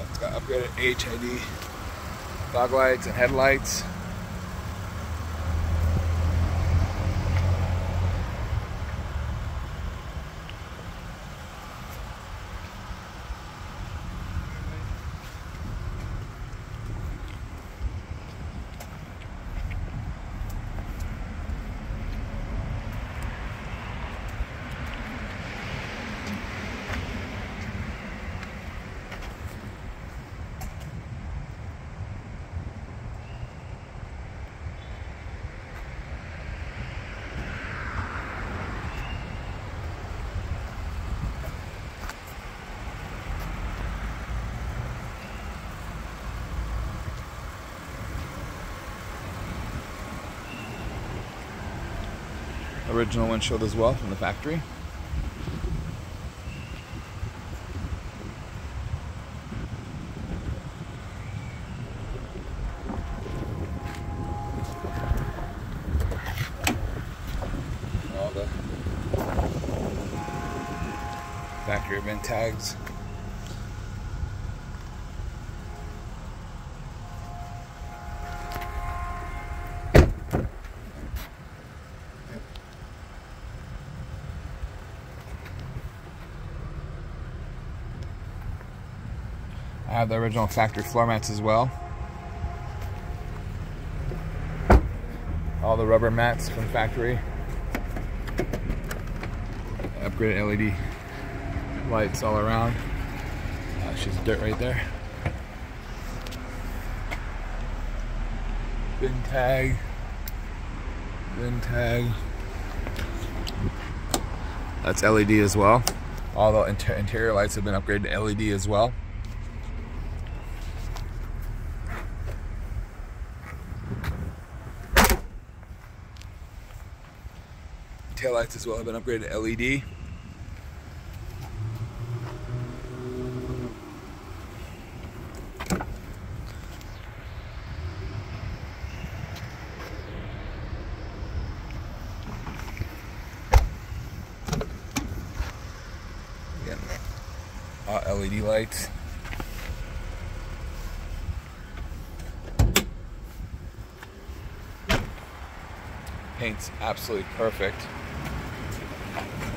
It's got upgraded HID fog lights and headlights. Original windshield as well from the factory. All the factory event tags. I have the original factory floor mats as well. All the rubber mats from factory. Upgraded LED lights all around. She's dirt right there. Bin tag. Bin tag. That's LED as well. All the interior lights have been upgraded to LED as well. Tail lights as well have been upgraded to LED. Again, LED lights. Paint's absolutely perfect.